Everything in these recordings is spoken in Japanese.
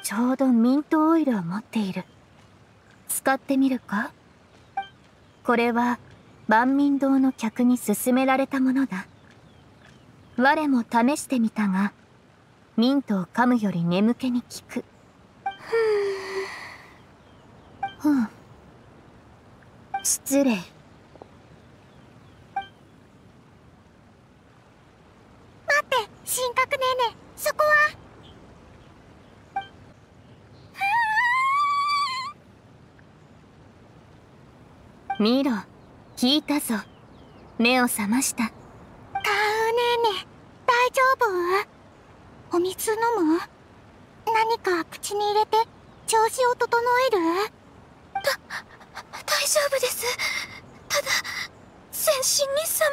ちょうどミントオイルを持っている。使ってみるか？これは万民堂の客に勧められたものだ。我も試してみたが、ミントを噛むより眠気に効く。失礼。 待って、神格ねえねえ、そこは。 見ろ、聞いたぞ。目を覚ました。 カウねえねえ、大丈夫？お水飲む？何か口に入れて調子を整える？ 大丈夫です。ただ全身に寒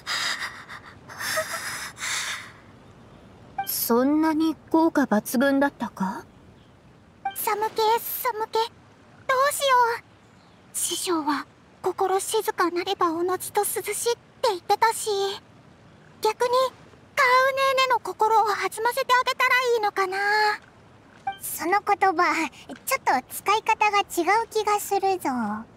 気が。 そんなに効果抜群だったか？ 寒気、どうしよう。師匠は心静かなればおのずと涼しいって言ってたし、逆にカウネーネの心を弾ませてあげたらいいのかな。 その言葉、ちょっと使い方が違う気がするぞ。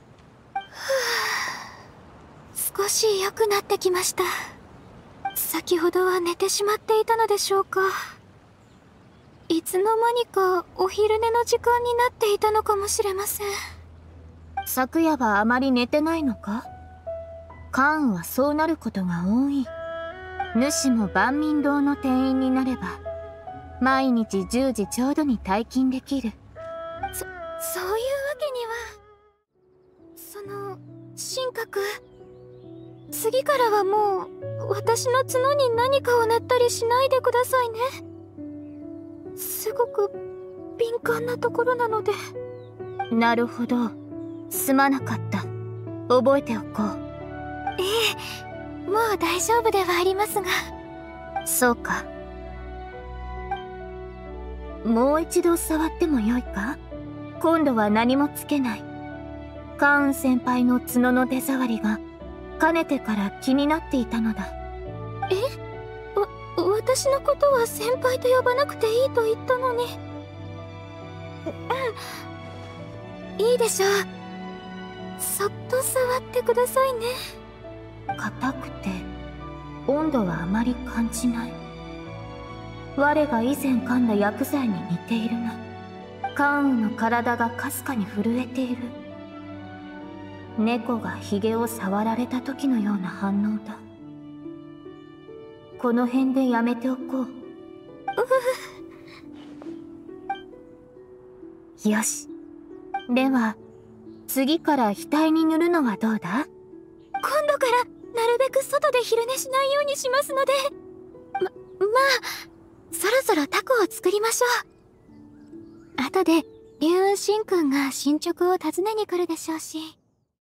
少し良くなってきました。先ほどは寝てしまっていたのでしょうか。いつの間にかお昼寝の時間になっていたのかもしれません。 昨夜はあまり寝てないのか？カーンはそうなることが多い。主も万民堂の店員になれば毎日10時ちょうどに退勤できる。 そういうわけには。神格、次からはもう私の角に何かを塗ったりしないでくださいね。すごく敏感なところなので。 なるほど、すまなかった。覚えておこう。 ええ、もう大丈夫ではありますが。 そうか。もう一度触ってもよいか？今度は何もつけない。カーン先輩の角の手触りがかねてから気になっていたのだ。 私のことは先輩と呼ばなくていいと言ったのに。いいでしょう。そっと触ってくださいね。 硬くて温度はあまり感じない。我が以前噛んだ薬剤に似ているな。カーンの体がかすかに震えている。猫がヒゲを触られた時のような反応だ。この辺でやめておこう。よし。では次から額に塗るのはどうだ？ 今度からなるべく外で昼寝しないようにしますので。まあそろそろタコを作りましょう。後で龍雲神君が進捗を尋ねに来るでしょうし。